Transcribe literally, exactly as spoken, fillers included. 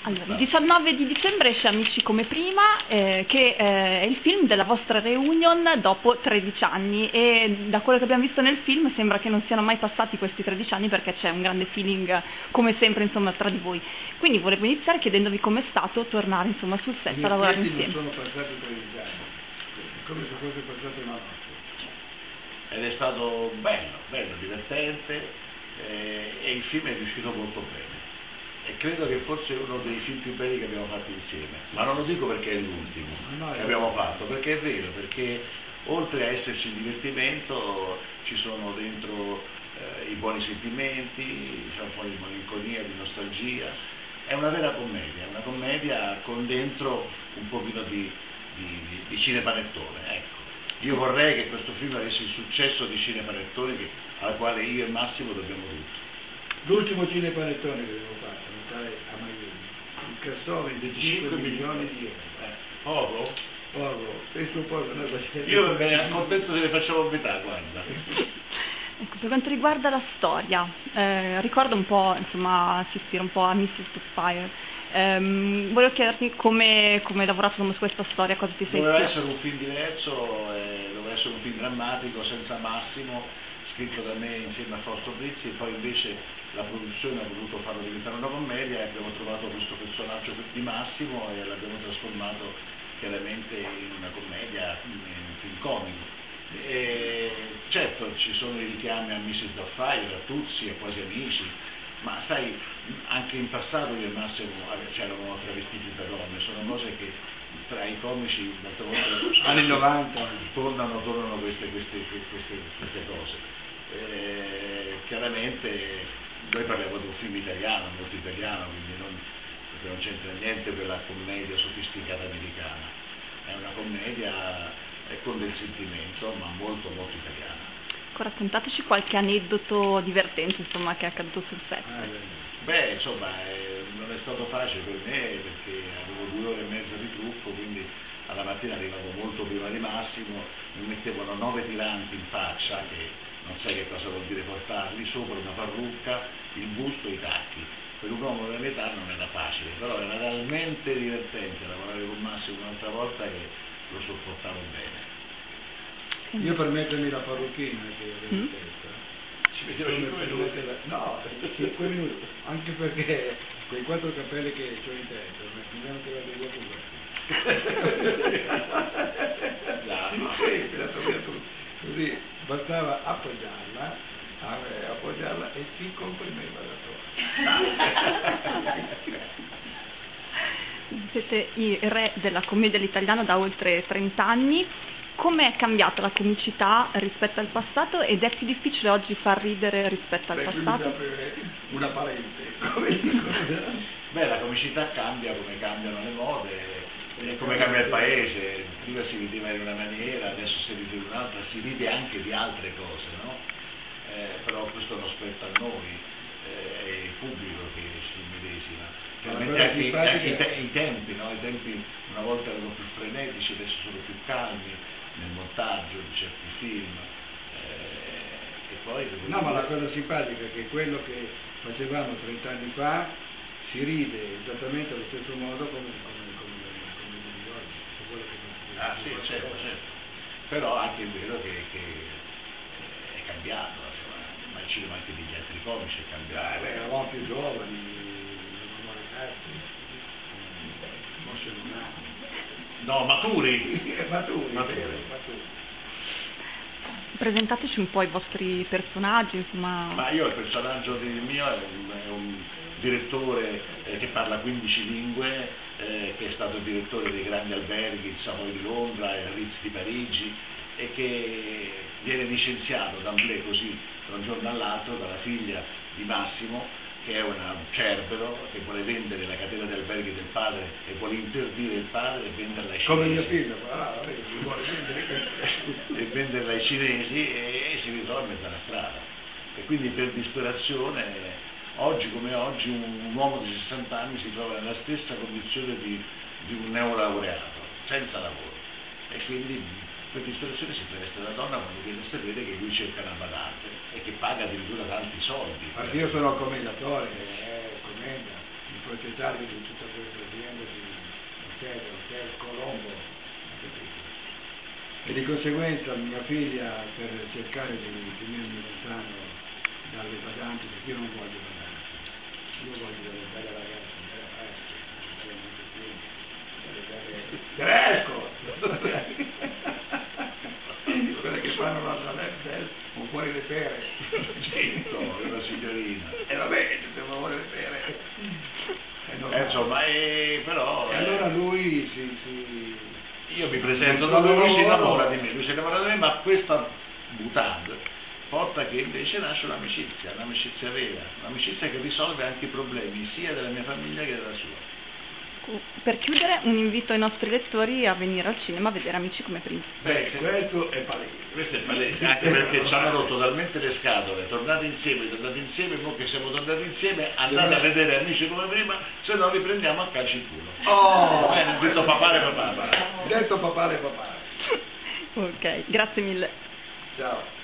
Allora, il diciannove di dicembre esce Amici come prima, eh, che eh, è il film della vostra reunion dopo tredici anni, e da quello che abbiamo visto nel film sembra che non siano mai passati questi tredici anni, perché c'è un grande feeling come sempre, insomma, tra di voi. Quindi volevo iniziare chiedendovi com'è stato tornare, insomma, sul set a lavorare insieme. Non sono passati tredici anni, come se fosse passato una notte. Ed è stato bello, bello, divertente, eh, e il film è riuscito molto bene. E credo che forse è uno dei film più belli che abbiamo fatto insieme, ma non lo dico perché è l'ultimo no, che abbiamo fatto, perché è vero, perché oltre a esserci il divertimento ci sono dentro eh, i buoni sentimenti, c'è un po' di malinconia, di nostalgia. È una vera commedia, è una commedia con dentro un pochino di, di, di, di cinepanettone, ecco. Io vorrei che questo film avesse il successo di cinepanettone che, al quale io e Massimo dobbiamo tutto. L'ultimo cinepanettone che abbiamo fatto, Natale a Miami, incassò venticinque milioni di euro. Eh, poco? Poco, penso poco, noi facciamo... Io me ne accontento se le facciamo metà, guarda. Ecco, per quanto riguarda la storia, eh, ricordo un po', insomma, si ispira un po' a missus Doubtfire. Um, volevo chiederti come hai lavorato su questa storia, cosa ti sei Doveva ispirato? essere un film diverso, eh, doveva essere un film drammatico, senza Massimo, scritto da me insieme a Fausto Brizzi, e poi invece la produzione ha voluto farlo diventare una commedia e abbiamo trovato questo personaggio di Massimo e l'abbiamo trasformato chiaramente in una commedia, in un film comico. E certo ci sono i richiami a missus Doubtfire, a Tuzzi, a Quasi Amici, ma sai, anche in passato io e Massimo ci eravamo travestiti da donne, sono cose che tra i comici molte volte anni novanta tornano, tornano queste, queste, queste, queste cose. Eh, chiaramente noi parliamo di un film italiano, molto italiano, quindi non, perché non c'entra niente per la commedia sofisticata americana, è una commedia eh, con del sentimento, ma molto molto italiana. Raccontateci qualche aneddoto divertente, insomma, che è accaduto sul set. Ah, beh, insomma, eh, non è stato facile per me perché avevo due ore e mezza di trucco, quindi alla mattina arrivavo molto prima di Massimo, mi mettevano nove tiranti in faccia, che non sai che cosa vuol dire portarli, sopra una parrucca, il busto e i tacchi. Per un uomo della mia età non era facile, però era talmente divertente lavorare con Massimo un'altra volta che lo sopportavo bene. Io per mettermi la parrucchina che avevo in Mm. testa, Ci metteva cinque minuti. no, cinque minuti, anche perché quei quattro capelli che ho in testa mi hanno tirato via pure. No. Sì, tirato via tutto. Così bastava appoggiarla, eh, appoggiarla e si comprimeva da sola. Siete i re della commedia all'italiano da oltre trenta anni. Come è cambiata la comicità rispetto al passato, ed è più difficile oggi far ridere rispetto al Beh, passato? Una parente, come dico. Beh, la comicità cambia come cambiano le mode, e come cambia il paese. Prima si rideva in una maniera, adesso si ride in un'altra, si ride anche di altre cose, no? Eh, però questo non spetta a noi, eh, è il pubblico che si medesima. Chiaramente anche, i, anche i, te, i tempi, no? I tempi una volta erano più frenetici, adesso sono più calmi nel montaggio di certi film. Eh, e poi no, ma la cosa simpatica è che quello che facevamo trenta anni fa si ride esattamente allo stesso modo come, come, come, come di oggi. Quello che non ah sì, certo, certo. Però anche è vero che, che è cambiato, insomma, ma il cinema anche degli altri comici è cambiato. Ah, beh, eravamo più giovani, eravamo ragazzi, non se non hanno. No, maturi! maturi, maturi. maturi. Presentateci un po' i vostri personaggi, insomma. Ma io il personaggio del mio è un, è un direttore eh, che parla quindici lingue, eh, che è stato il direttore dei grandi alberghi, il Savoy di Londra, il Ritz di Parigi, e che viene licenziato d'amblè così da un giorno all'altro dalla figlia di Massimo, che è una, un cerbero che vuole vendere la catena di alberghi del padre e vuole interdire il padre e venderla ai cinesi. Come mio figlio, ah, vabbè, vuole vendere e venderla ai cinesi, e, e si ritrova in mezzo alla strada. E quindi per disperazione, oggi come oggi, un, un uomo di sessanta anni si trova nella stessa condizione di, di un neolaureato, senza lavoro. E quindi per disperazione si traveste da donna quando viene a sapere che lui cerca una badante e che paga addirittura tanti soldi. Ma io sono commendatore, eh, commenda. il proprietario di tutta questa azienda di Hotel, Hotel Colombo, e di conseguenza mia figlia, per cercare di tenermi lontano dalle badanti, perché io non voglio badanti, io voglio delle belle ragazze, delle esco, quelle che fanno la saletta o fuori le pere, Certo, una signorina. e vabbè, devo fuori le pere. Eh, insomma, eh, però... E eh, allora lui si... si io mi presento da lui, lui si innamora di me, lui si innamora di me, ma questa boutade porta che invece nasce un'amicizia, un'amicizia vera, un'amicizia che risolve anche i problemi sia della mia famiglia che della sua. Per chiudere, un invito ai nostri lettori a venire al cinema a vedere Amici come prima. Beh, questo è palese. questo è palese, anche perché ci hanno rotto talmente le scatole, tornate insieme, tornate insieme, ora che siamo tornati insieme, andate a vedere Amici come prima, se no vi prendiamo a calci in culo. Oh! Va bene, detto papà papà. Detto papà papà. Ok, grazie mille. Ciao.